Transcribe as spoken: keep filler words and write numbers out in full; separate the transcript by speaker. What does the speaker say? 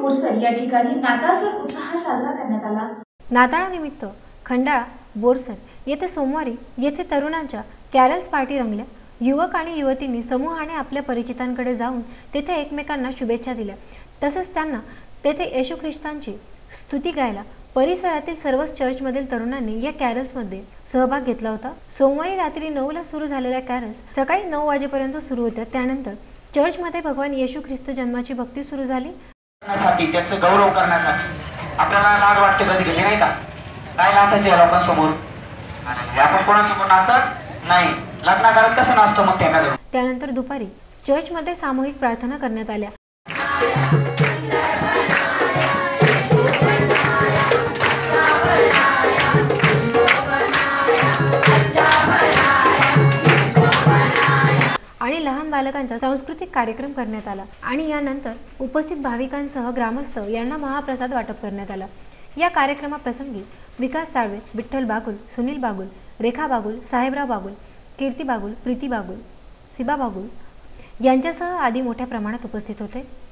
Speaker 1: बोरसर या ठिकाणी नाताळ सण उत्साहात साजरा करण्यात आला।
Speaker 2: नाताळानिमित्त खंडाळा बोरसर येथे सोमवारी येथे तरुणांच्या कॅरल्स पार्टी रंगल्या। युवक आणि युवतींनी समूहाने आपल्या परिचितांकडे जाऊन तेथे एकमेकांना शुभेच्छा दिल्या। तसेच त्यांना तेथे येशू ख्रिस्तांची स्तुती गायला परिसरातील सर्वच चर्चमधील तरुणांनी या कॅरल्समध्ये सहभाग घेतला होता। सोमवारी रात्री नऊ ला सुरू झालेल्या कॅरल्स सकाळी नऊ वाजेपर्यंत सुरू होत्या। त्यानंतर चर्चमध्ये भगवान येशू ख्रिस्त जन्माची भक्ती सुरू झाली।
Speaker 3: त्याचं गौरव करण्यासाठी आपल्याला लाज वाटते कधी कधी नाही का? काय नाचायचे लोकांसमोर? आपण कोणासमोर नाचत नाही। लग्नाकारात कसं नाचतो मग त्या घरून?
Speaker 2: त्यानंतर दुपारी चर्चमध्ये सामूहिक प्रार्थना करण्यात आल्या। आणि लहान बालकांचा सांस्कृतिक कार्यक्रम करण्यात आला आणि यानंतर उपस्थित भाविकांसह ग्रामस्थ यांना महाप्रसाद वाटप करण्यात आला। या कार्यक्रमाप्रसंगी विकास साळवे, विठ्ठल बागुल, सुनील बागुल, रेखा बागुल, साहेबराव बागुल, कीर्ती बागुल, प्रीती बागुल, सिबा बागुल यांच्यासह आदी मोठ्या प्रमाणात उपस्थित होते।